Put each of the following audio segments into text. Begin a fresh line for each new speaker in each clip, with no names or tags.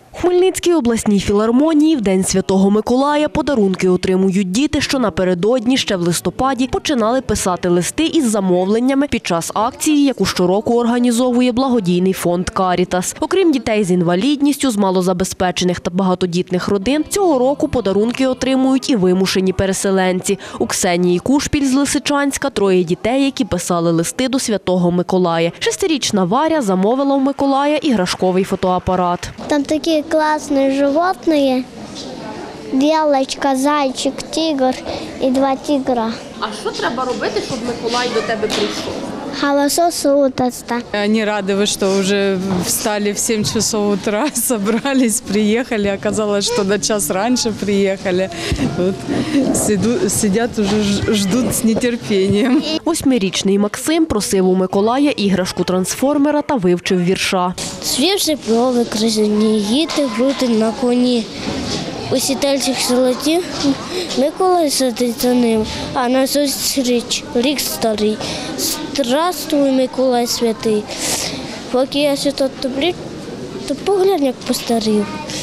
У Хмельницькій обласній філармонії в День Святого Миколая подарунки отримують діти, що напередодні ще в листопаді починали писати листи із замовленнями під час акції, яку щороку організовує благодійний фонд «Карітас». Окрім дітей з інвалідністю, з малозабезпечених та багатодітних родин, цього року подарунки отримують і вимушені переселенці. У Ксенії Кушпіль з Лисичанська троє дітей, які писали листи до Святого Миколая. 6-річна Варя замовила у Миколая іграшковий фотоапарат.
Там такие классные животные. Белочка, зайчик, тигр и 2 тигра.
А що треба робити, щоб Миколай до тебе прийшов?
Хорошо сутаться.
Они рады, что уже встали в 7 часов утра, собрались, приехали. Оказалось, что на час раньше приехали. Вот, сидят уже, ждут с нетерпением.
8-річний Максим просив у Миколая іграшку-трансформера та вивчив вірша.
Свіжі брови, крижані, їти груди на коні. У сідельцях золоті, Миколай сидить за ним, а назустріч рік старий. Здравствуй, Миколай святий. Поки я ще тут добрі, то поглянь, як постарів.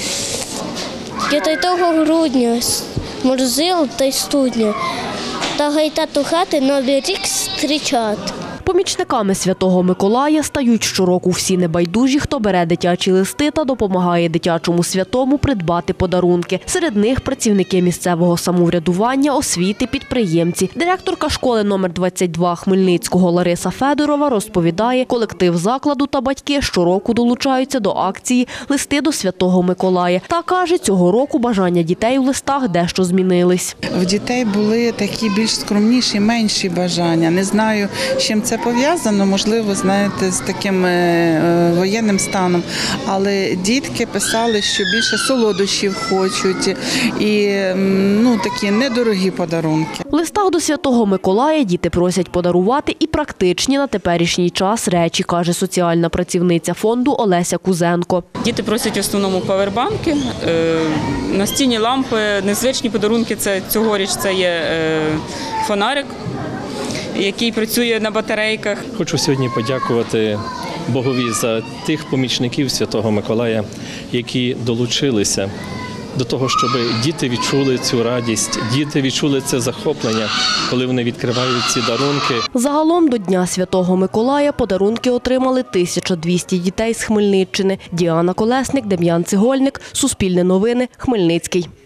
Я та й того грудня, морозил та й студня, та гайта ту хати новий рік зустрічати.
Помічниками Святого Миколая стають щороку всі небайдужі, хто бере дитячі листи та допомагає дитячому святому придбати подарунки. Серед них працівники місцевого самоврядування, освіти, підприємці. Директорка школи номер 22 Хмельницького Лариса Федорова розповідає, колектив закладу та батьки щороку долучаються до акції «Листи до Святого Миколая». Та каже, цього року бажання дітей у листах дещо змінились.
В дітей були такі більш скромніші, менші бажання. Не знаю, з чим це пов'язано, можливо, знаєте, з таким воєнним станом. Але дітки писали, що більше солодощів хочуть і такі недорогі подарунки.
В листах до Святого Миколая діти просять подарувати і практичні на теперішній час речі, каже соціальна працівниця фонду Олеся Кузенко.
Діти просять в основному павербанки, настінні лампи, незвичні подарунки. Цьогоріч це є фонарик, який працює на батарейках.
Хочу сьогодні подякувати Богові за тих помічників Святого Миколая, які долучилися до того, щоб діти відчули цю радість, діти відчули це захоплення, коли вони відкривають ці дарунки.
Загалом до Дня Святого Миколая подарунки отримали 1200 дітей з Хмельниччини. Діана Колесник, Дем'ян Цегольник, Суспільне новини, Хмельницький.